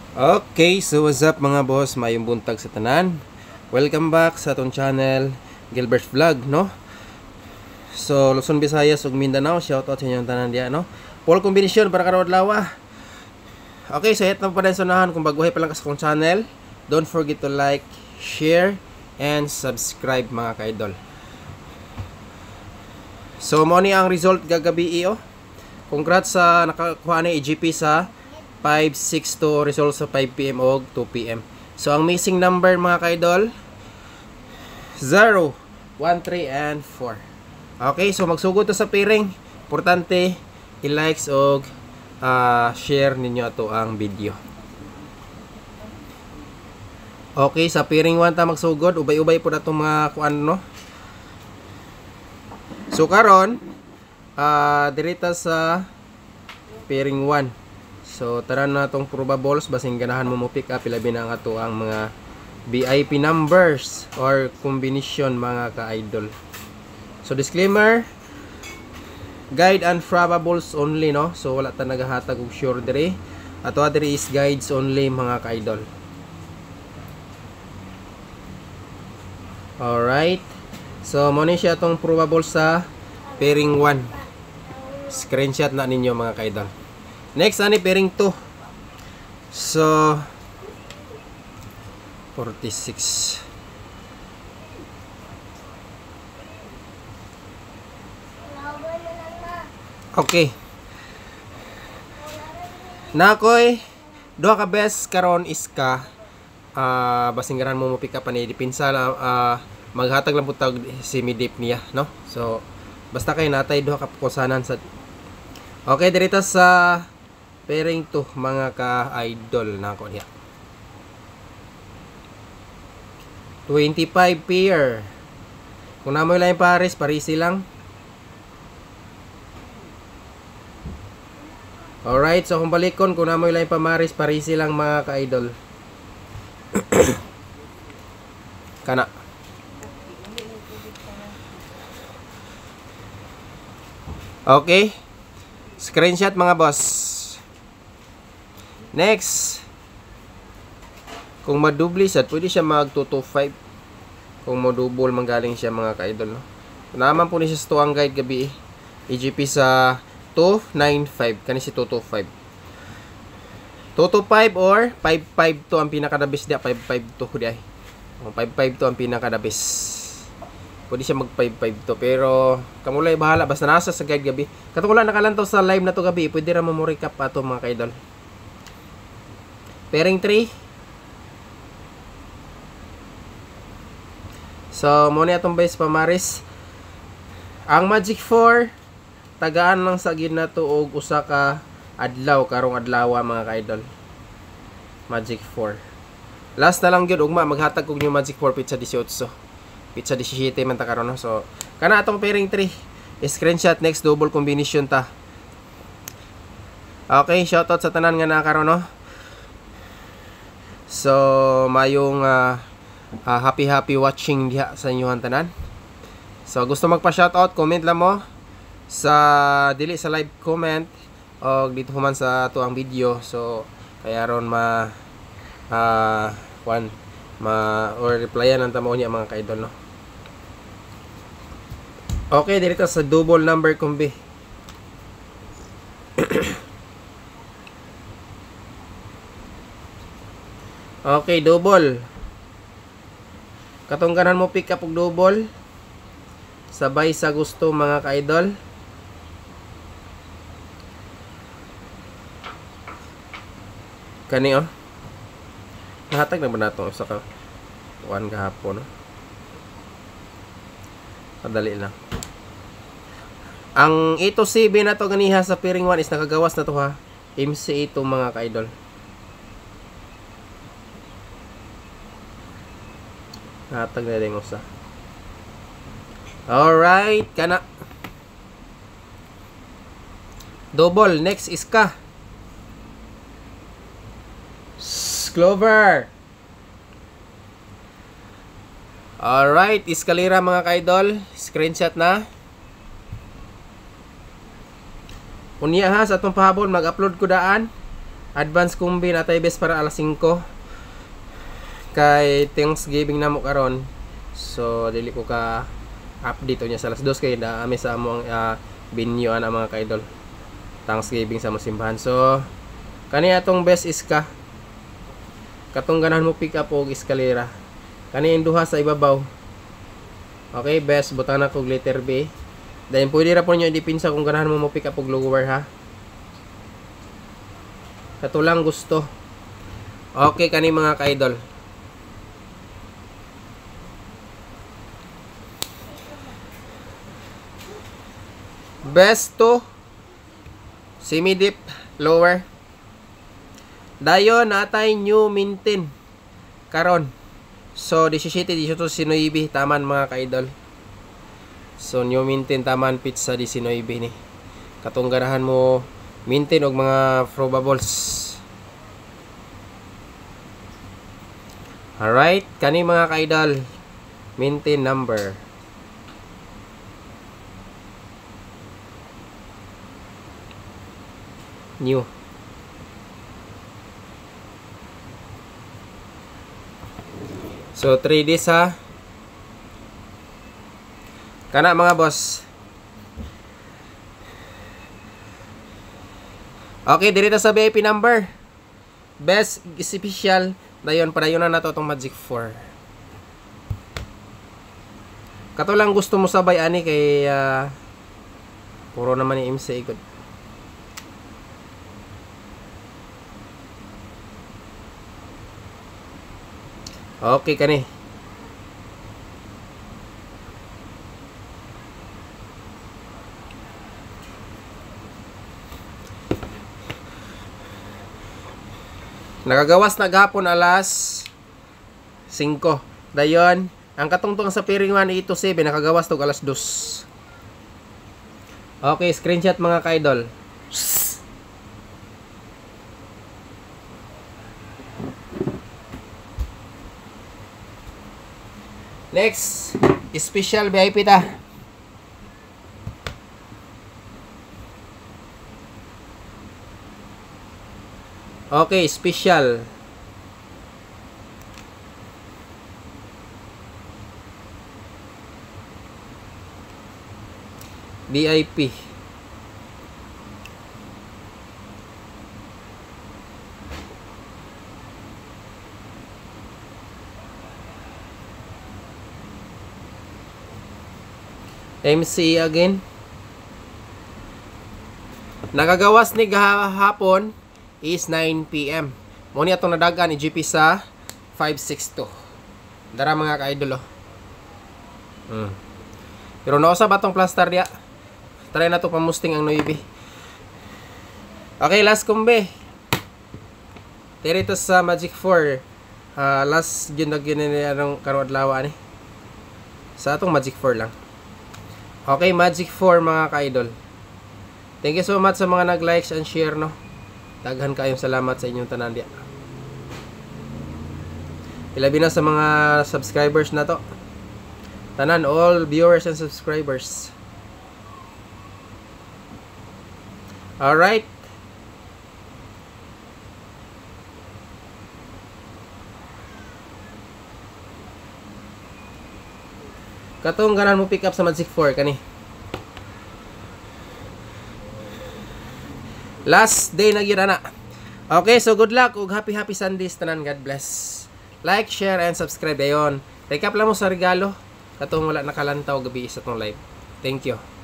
Okay, so what's up mga boss? Mayong buntag sa tanan. Welcome back sa atong channel, Gilbert Vlog, no? So, Luzon, Visayas ug Mindanao, shout out sa inyong tanan diya, no? Full combination para karon adlaw. Okay, so hit na pa din sunahan kung baguhay pa lang ka sa akong channel. Don't forget to like, share, and subscribe mga ka-idol. So, mo ni ang result gagabi oh. Congrats sa nakakuha ni EGP sa 562 result sa 5 PM o 2 PM. So ang missing number mga ka-idol 0, 1, 3, and 4. Okay, so magsugod to sa piring. Importante i-likes o share ninyo ato ang video. Okay, sa piring 1 ta magsugod, ubay-ubay po na itong mga kuan, no? So karon dirita sa piring 1. So tara na itong probables, basing ganahan mo pick up ilabi na ang ato ang mga VIP numbers or combination mga ka-idol. So disclaimer, guide and probables only, no? So wala ta nagahatag og sure diri. Ato diri is guides only mga ka-idol. Alright. So mo ni siya itong probable sa pairing 1. Screenshot na ninyo mga ka-idol. Next ani pairing 2. So 46. Okay. Nakoy duha ka best karon is ka basing garan mo pick up ani dipinsa maghatag lang putag si midip niya, no? So basta kay natay duha ka kusanan sa. Okay, dirita sa pairing 2 mga ka-idol nako niya. 25 pair. Kung namoy lang pares, parisi lang. Alright, so kung balikon, kung namoy lang pamaris, parisi lang mga ka-idol. Kana. Okay. Screenshot mga boss. Next. Kung madubli sad, pwede siya mag 225. Kung modubol manggaling siya mga ka-idol, no? Naman po ni siya sa tuwang guide gabi. EGP sa 295, kani si 225. 225 or 552 ang pinakadabis dia, 552 di ay. 552 ang pinakadabis. Pwede siya mag 552 pero kamulay bahala basta nasa sa guide gabi. Katong wala nakalantaw sa live na to gabi, pwede ra mo recap ato mga ka-idol. Pairing 3. So mo ni atong base pamaris. Ang Magic 4 tagaan lang sa gid nato og usa ka adlaw karong adlaw mga ka-idol. Magic 4. Last na lang gyud ugma maghatag og new Magic 4 pizza 18. Pizza 17 man ta karon, no? So kana atong pairing 3. Screenshot next double combination ta. Okay, shoutout sa tanan nga na karon, no? So mayong happy watching diha sa inyohan tanan. So gusto magpa-shoutout, comment lang mo sa dili sa live comment o dito human sa tuang video. So kaya ron or replyan ang tamo niya mga ka-idol, no? Okay, dito sa double number combi. Okay, double. Katong ganan mo pick up og double. Sabay sa gusto mga ka-idol. Kani oh. Nahatag na ba nato sa kuan kahapon, no? Padali lang. Ang ito CB na to ganiha sa pairing 1 is nakagawas na to ha. MC ito mga ka-idol. Nahatag na din usa. Alright, kana. Double, next is ka. Clover. Alright, iskalira mga ka-idol. Screenshot na. Unya ha, sa itong pahabol, mag-upload ko daan. Advance kumbi na tayo best para alas 5 kay Thanksgiving na mo karon. So dili ko ka update niya sa alas 2 kay naami sa among binyo ana mga ka-idol. Thanksgiving sa simbahan. So kani atong best is katong ganahan mo pick up og eskalera. Kani yung duha sa ibabaw. Okay, best butang na kog letter B. Then pwede ra po nyo idipinsa kung ganahan mo pick up og lower ha. Kato lang gusto. Okay kani mga ka-idol. Best to semi deep lower. Dayon natay new maintain karon. So 17 18 19 taman mga ka-idol. So new maintain taman pizza 19 ni. Katong ganahan mo maintain og mga probables. Alright, kani mga ka-idol. Maintain number. New. So 3 days ha. Kana mga boss. Okay, dito sa VIP number. Best special. Dayon padayon na nato tong Magic 4. Kato lang gusto mo sabay ani kay puro naman ni MC ikot. Okay kani. Nakagawas na gapon alas 5. Dayon, ang katungtong sa pairing 1 to 7 nakagawas tog alas 2. Okay, screenshot mga ka-idol. Next, special VIP ta. Okay, special. VIP. MC again. Nagagawas ni gahapon is 9 PM. Mo ni atong nadagan ni GP sa 562. Dara mga ka-idol. Pero nausa ba tong plaster dia? Try na to pamusting ang 9. Okay, last kumbe. Dito sa Magic 4. Last yun na ginanong karong adlaw ani. Sa atong Magic 4 lang. Okay, Magic 4 mga ka-idol. Thank you so much sa mga nag-likes and share no. Daghan kayong salamat sa inyong tanan diya. Ilabi na sa mga subscribers na to. Tanan, all viewers and subscribers. Alright. Katong ganan mo pick up sa Magic 4 kani. Last day na gyud ana. Okay, so good luck ug happy Sundays tanan. God bless. Like, share and subscribe dayon. Recap lang mo sa regalo katong wala nakalantaw gabi sa tong live. Thank you.